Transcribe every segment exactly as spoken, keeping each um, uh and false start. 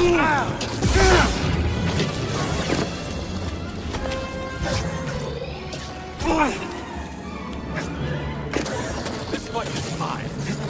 This fight is mine.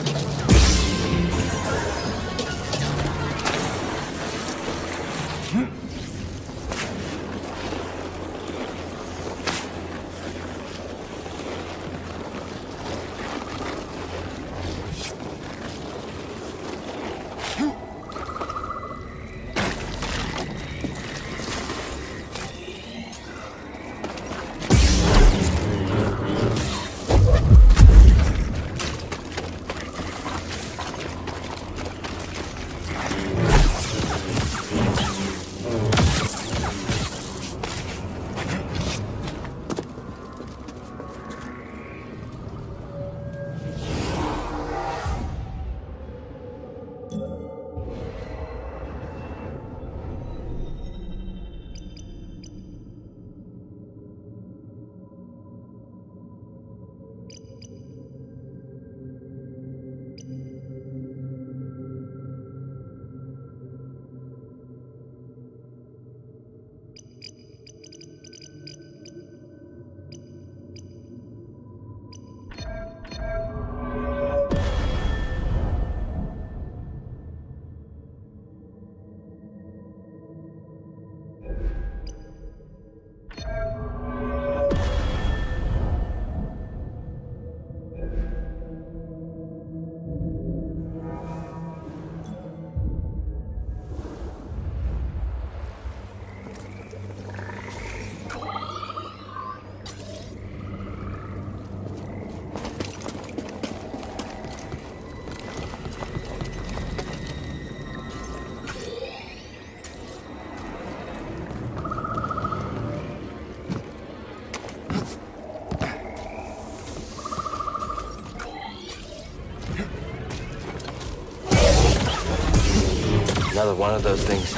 Another one of those things.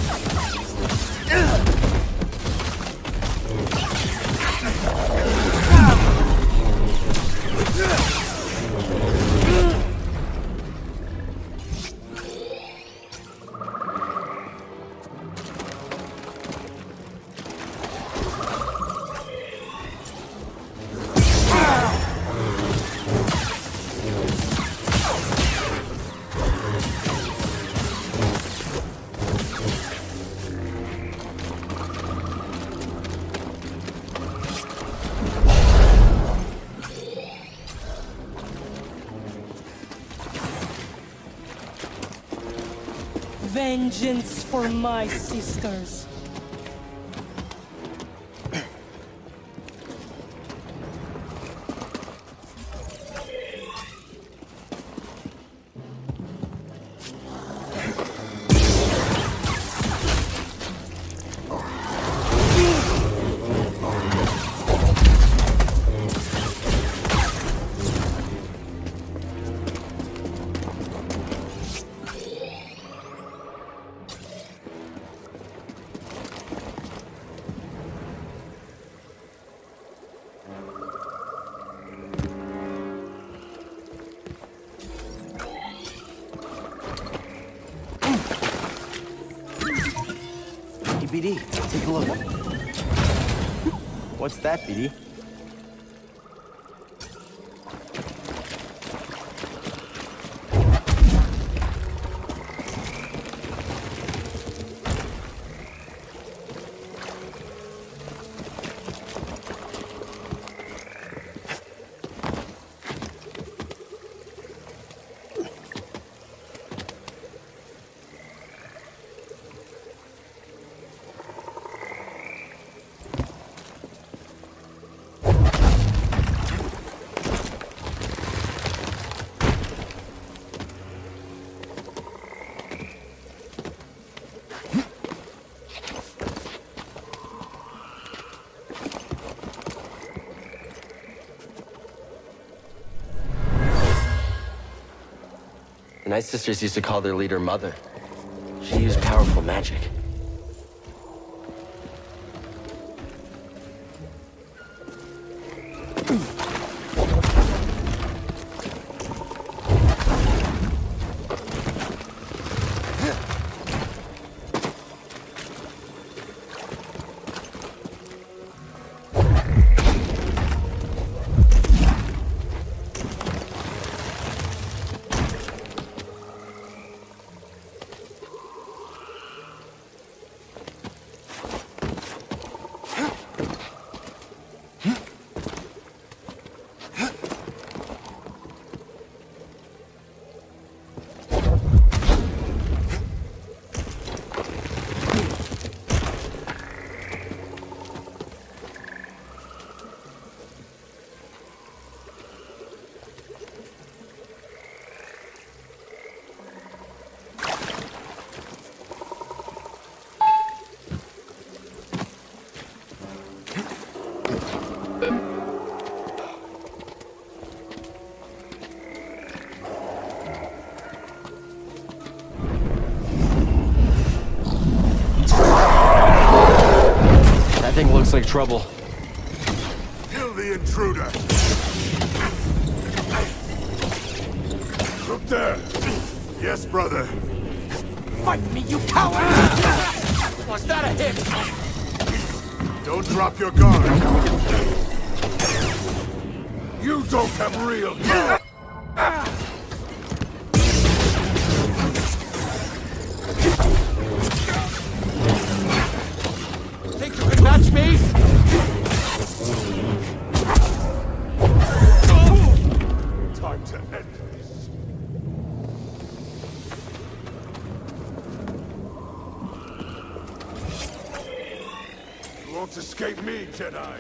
Vengeance for my sisters. B D, take a look. What's that, B D? The Night Sisters used to call their leader Mother. She used powerful magic. like trouble. Kill the intruder! Look there! Yes, brother. Fight me, you coward! Was that a hit? Don't drop your guard. You don't have real power. Think you can match me? Time to end this. You won't escape me, Jedi.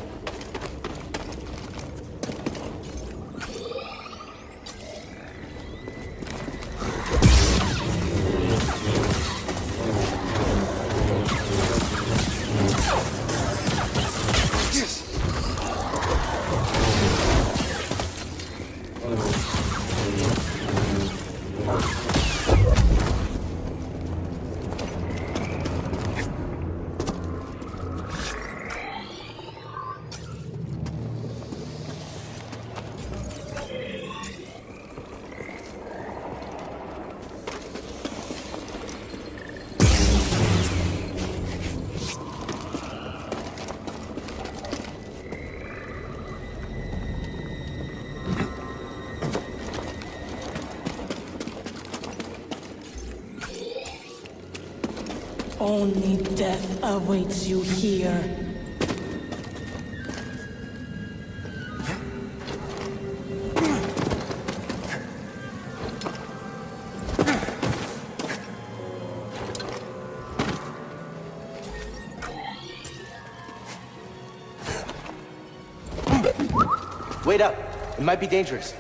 Only death awaits you here. Wait up. It might be dangerous.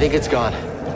think it's gone.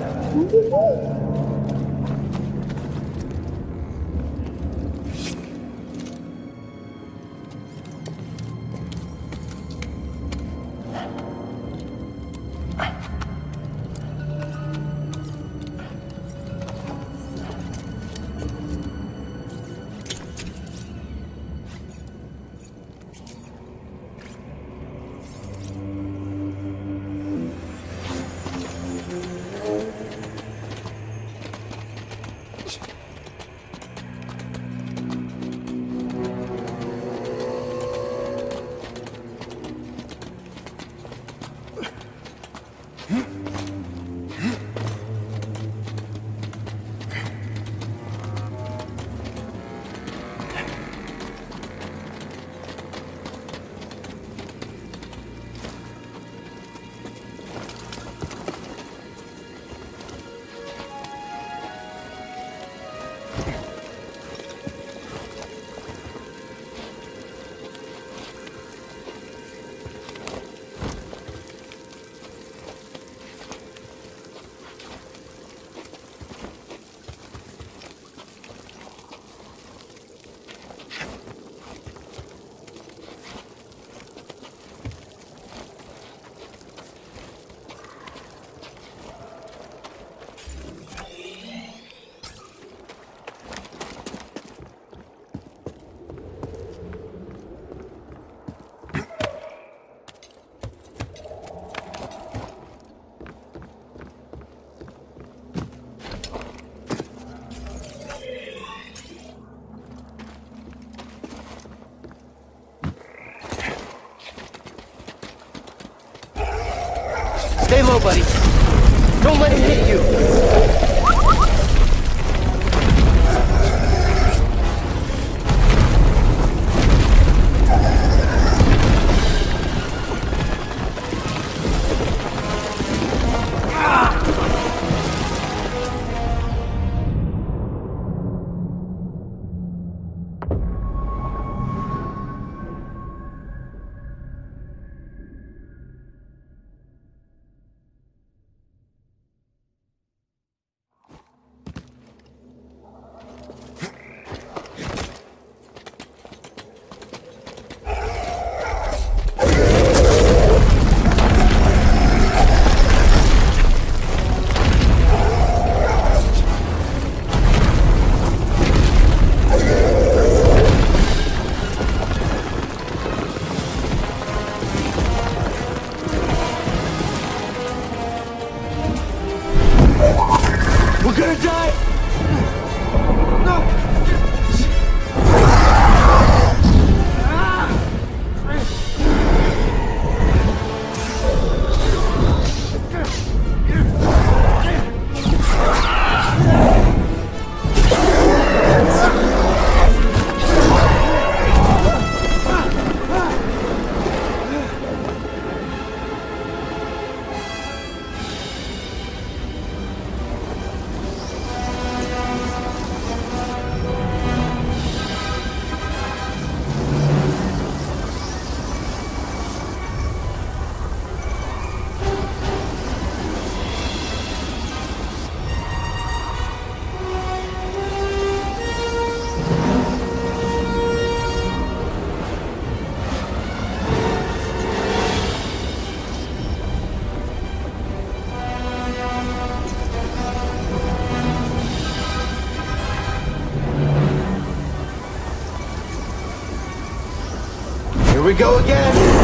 Stay low, buddy. Don't let him hit you. Here we go again!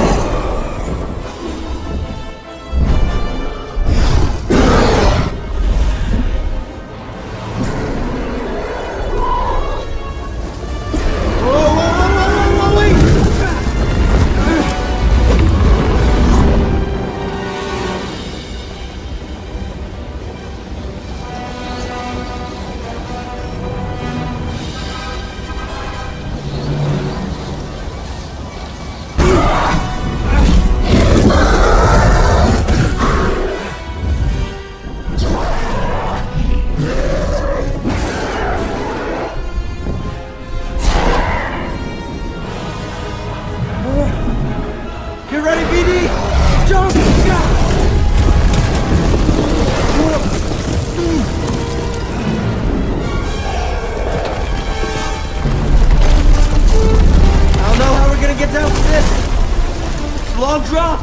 I'll drop!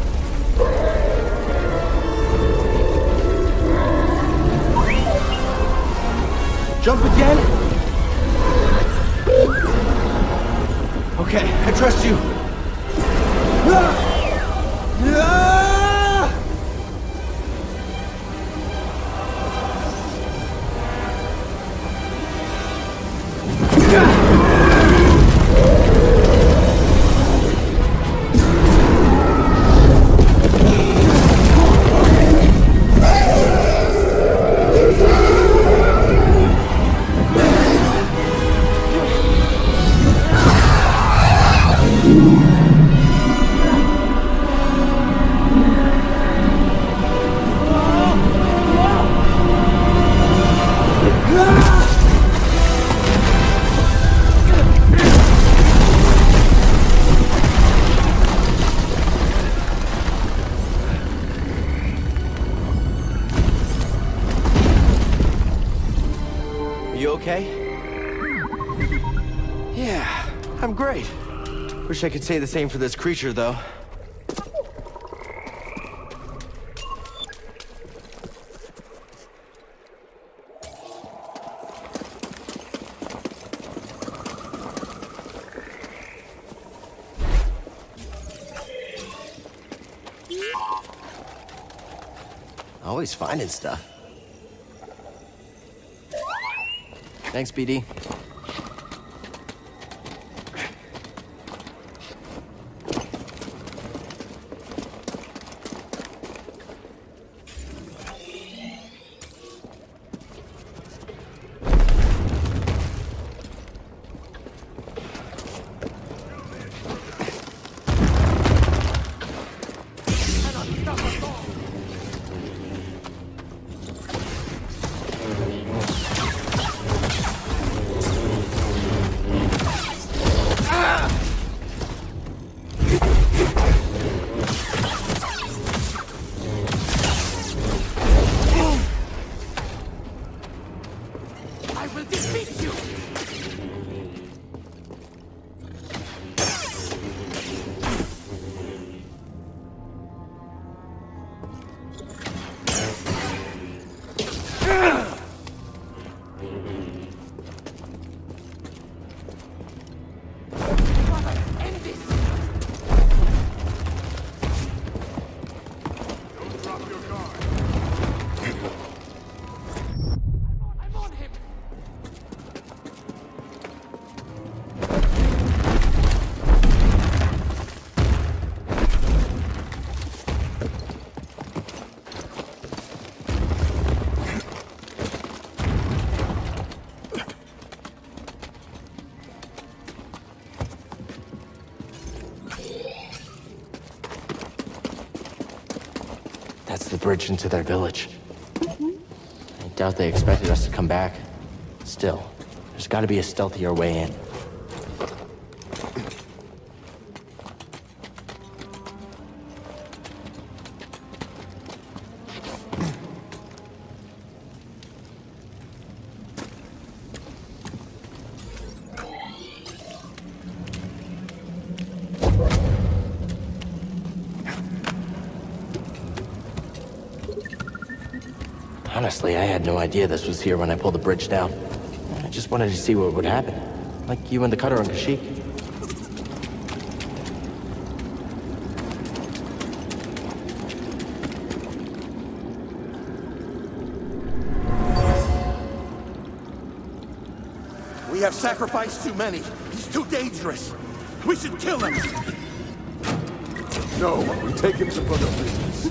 Jump again? Okay, I trust you. Ah! Ah! Okay? Yeah, I'm great. Wish I could say the same for this creature, though. Always finding stuff. Thanks, B D. That's the bridge into their village. I doubt they expected us to come back. Still, there's gotta be a stealthier way in. Honestly, I had no idea this was here when I pulled the bridge down. I just wanted to see what would happen. Like you and the cutter on Kashyyyk. We have sacrificed too many. He's too dangerous. We should kill him. No, we take him to further business.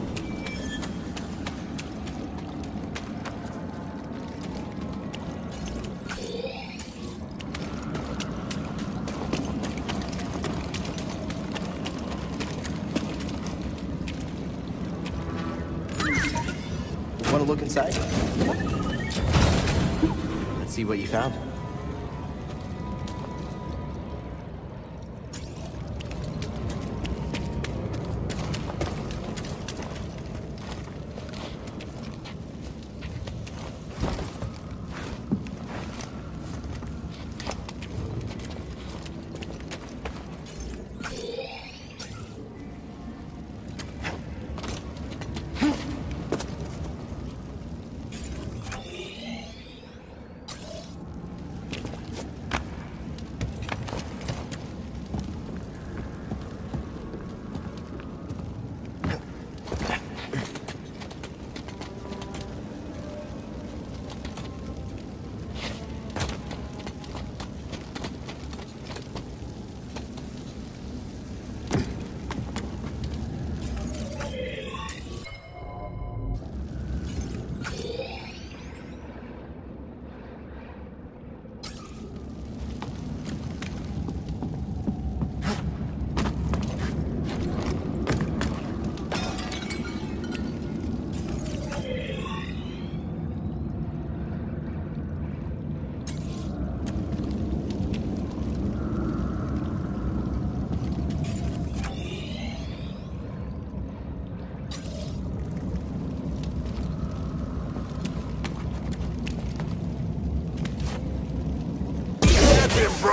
Want to look inside? Let's see what you found.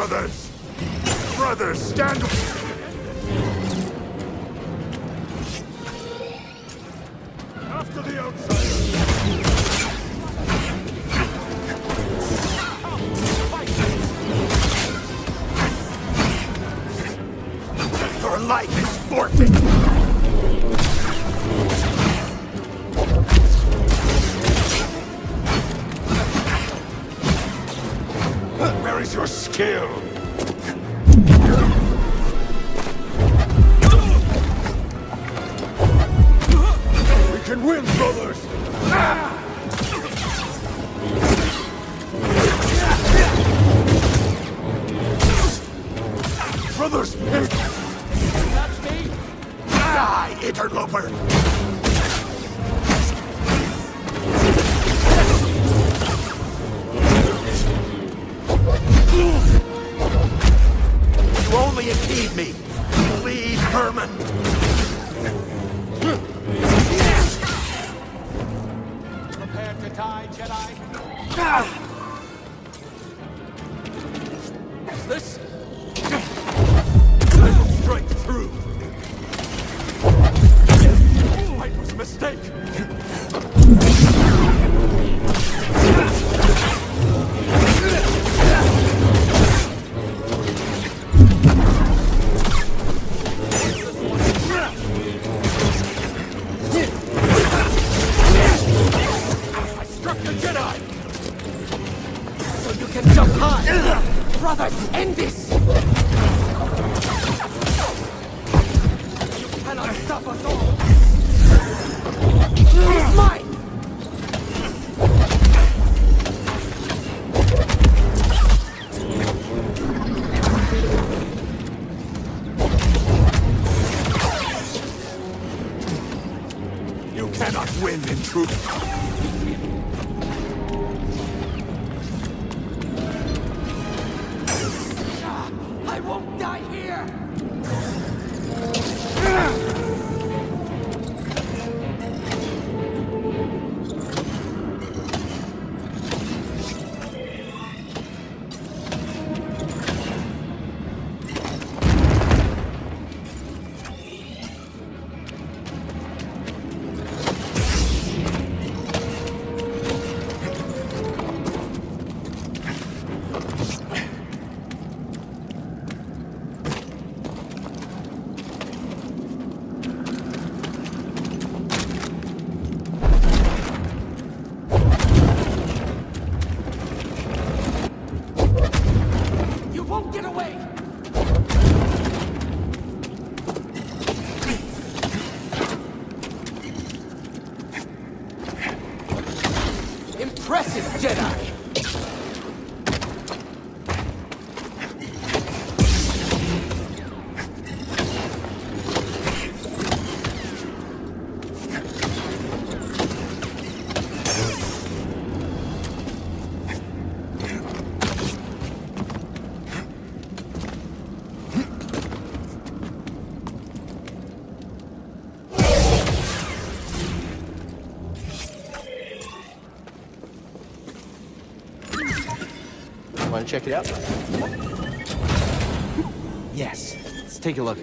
brothers! Brothers, stand... After the outsider! Your life is forfeit! Where is your skill? We can win, brothers! Brothers, hit! That's me! Die, interloper! You only impede me! Please, Herman! Prepare to die, Jedi! Is this? I will strike through! It was a mistake! I struck the Jedi! So you can jump high! Brothers, end this! You cannot stop us all! He's mine! You cannot win in truth. I won't die here! You won't get away! Impressive, Jedi! Want to check it out? Yes. Let's take a look.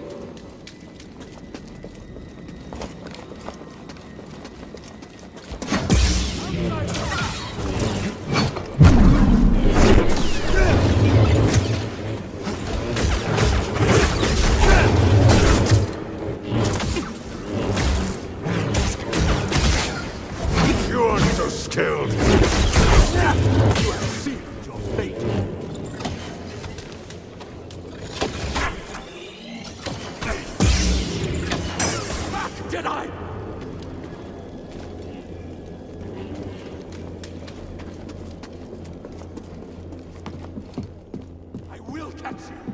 You are so skilled! You have sealed your fate! Back, Jedi! I will catch you!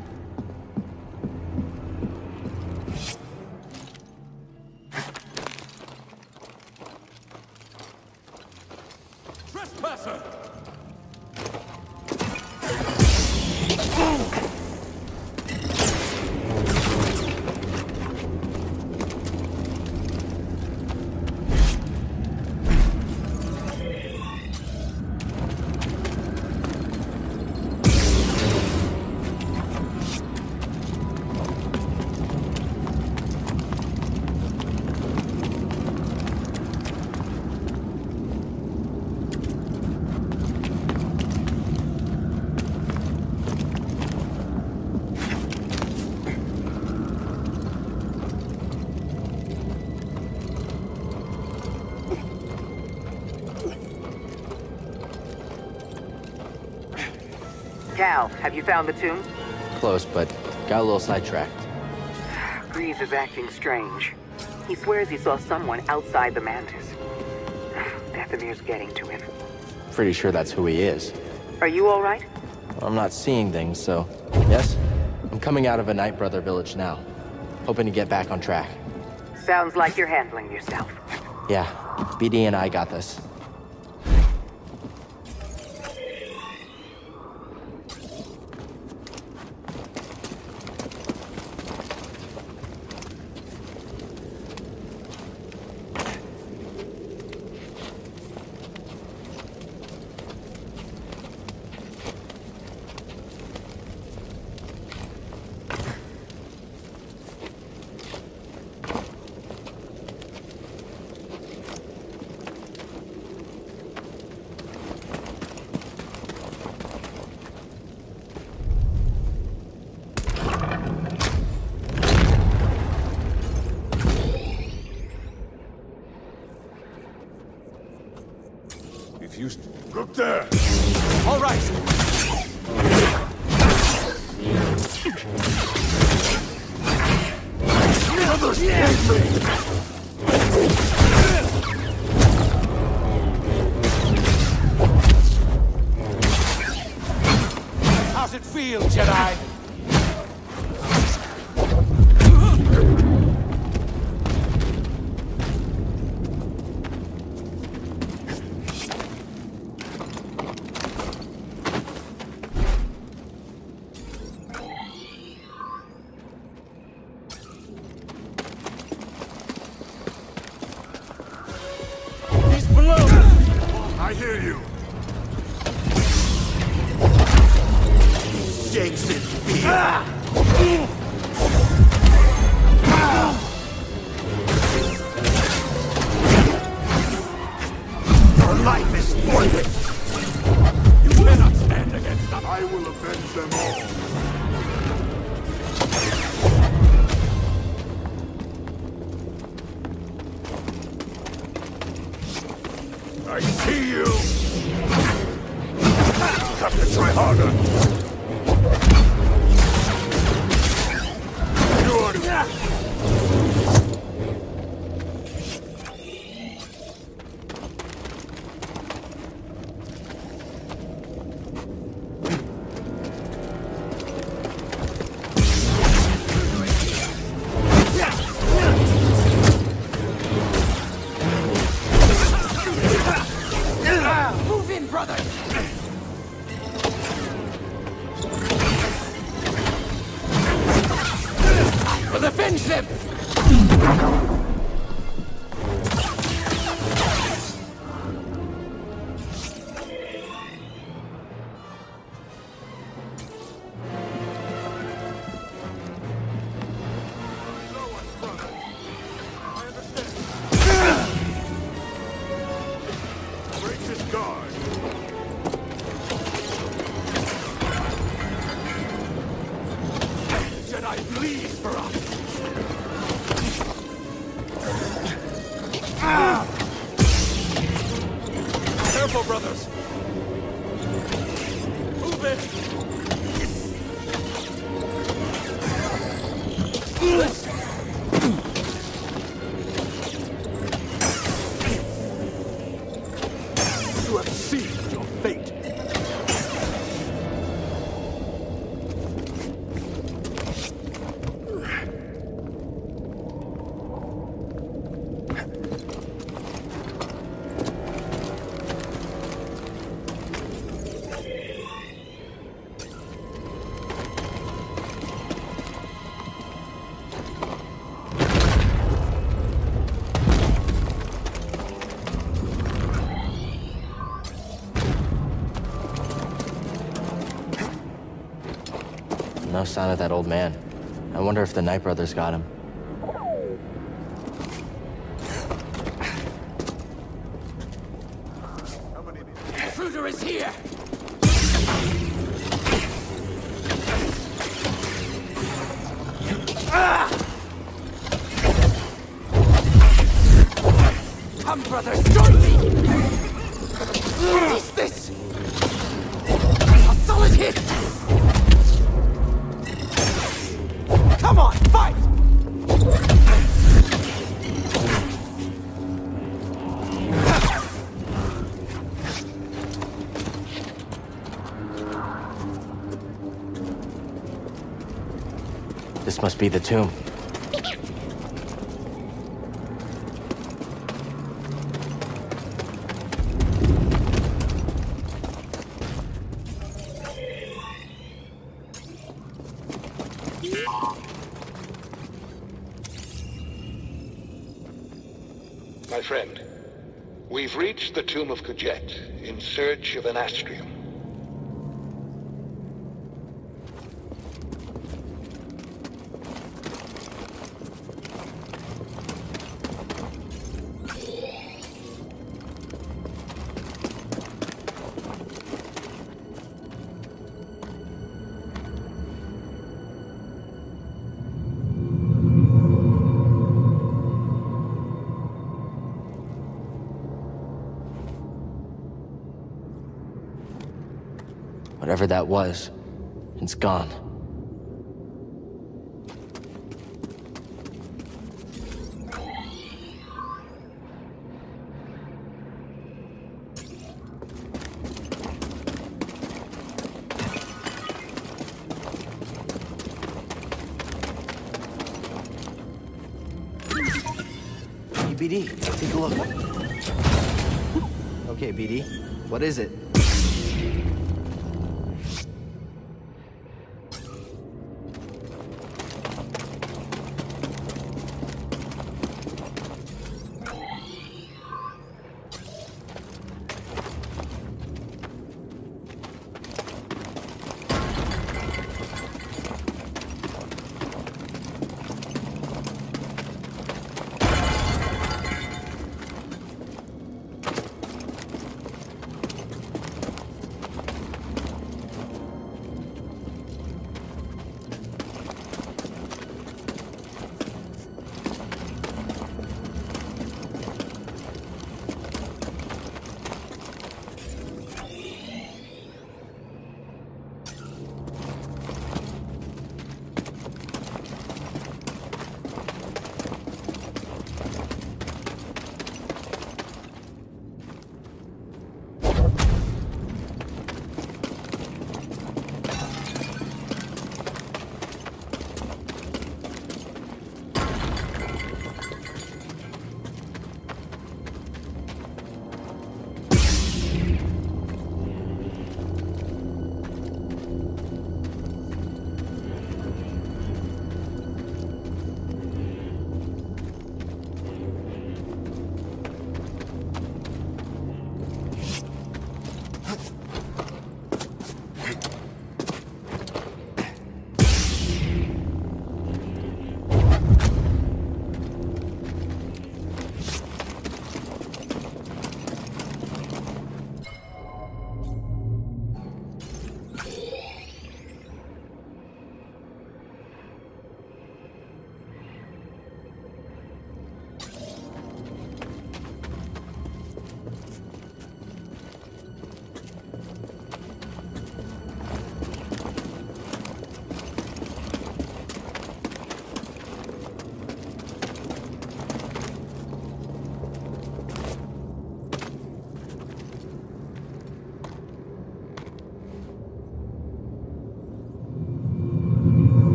Trespasser! Cal, have you found the tomb? Close, but got a little sidetracked. Greaves is acting strange. He swears he saw someone outside the Mantis. Dathomir's getting to him. Pretty sure that's who he is. Are you all right? I'm not seeing things, so... Yes? I'm coming out of a Night Brother village now. Hoping to get back on track. Sounds like you're handling yourself. Yeah, B D and I got this. If you... Look there! All right! Brothers, save me! How's it feel, Jedi? I hear you. Shakes in fear. Your life is forfeit. You cannot stand against them. I will avenge them all. I see you! You have to try harder! You are... Move in, brother! I will avenge them! Break this guard! Jedi bleeds for us! Careful, brothers! Move it! You have sealed your fate! No sign of that old man. I wonder if the Night Brothers got him. Intruder is here! Come, brothers, join me! What is this? A solid hit! This must be the tomb. My friend, we've reached the tomb of Kujet in search of an astrium. Whatever that was, it's gone. Hey, B D, take a look. Okay, B D, what is it?